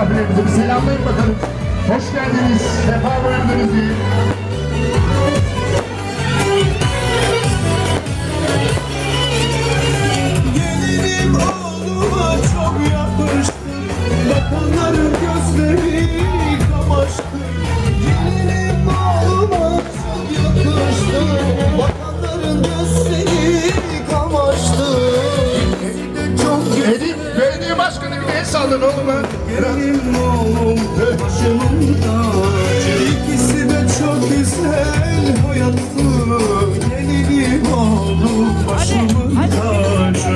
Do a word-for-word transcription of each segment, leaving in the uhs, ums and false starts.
misafirlerimizi bir selamlayın bakalım. Hoş geldiniz, sefa buyurdunuz diye. Gelinim oğluma çok yakıştı, bakanların gözleri kamaştı. Gelinim oğluma çok yakıştı, bakanların gözleri kamaştı. Evde çok Edip, belediye başkanı bir de el sallan oğluma. gelinim oğlum başımın tacı. İkisi de çok güzel hayatlı. Gelinim oğlum başımın tacı.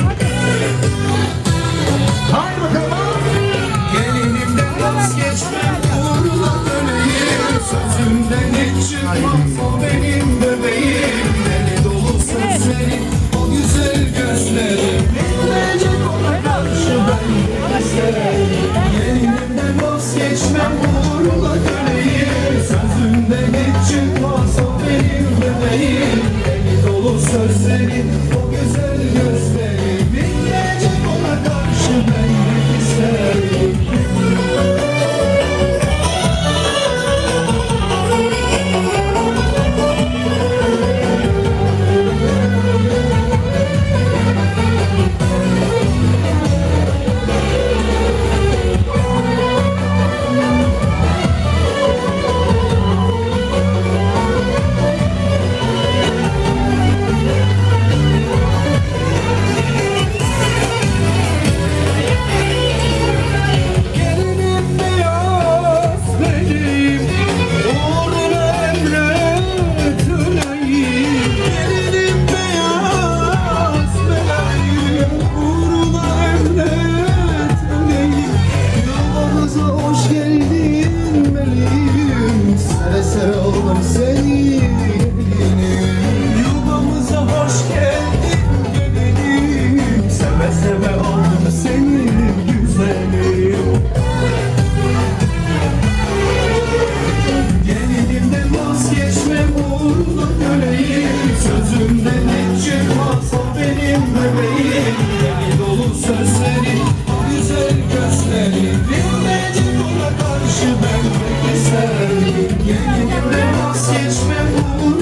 Haydi bakalım. Gelinimden vazgeçmem, uğruna döneyim. Sözümden hiç çıkmaz o benim bebeğim. Deli dolu sözlerim, o güzel gözlerim. Bitmeyecek ona karşı ben isterim. Gelinimden vazgeçmem, uğruna döneyim. Sözümden hiç çıkmaz o benim bebeğim. Deli dolu sözlerim, o güzel gözlerim. Bitmeyecek ona karşı ben isterim. Gelinim beyaz benim, uğruna emret öleyim. Gelinim beyaz benim, uğruna emret öleyim. Yuvamıza hoş geldin meleğim, seve seve oldum seni gelinim. Yuvamıza hoş geldin gelinim, seve seve oldum seni güzelim. Gelinimden vazgeçmem, uğruna köleyim. Sözümden hiç çıkmaz o benim bebeğim. Deli dolu sözleri, o güzel gözleri. Bitmeyecek ona karşı ben pek isterim. Gelinimden vazgeçmem, uğruna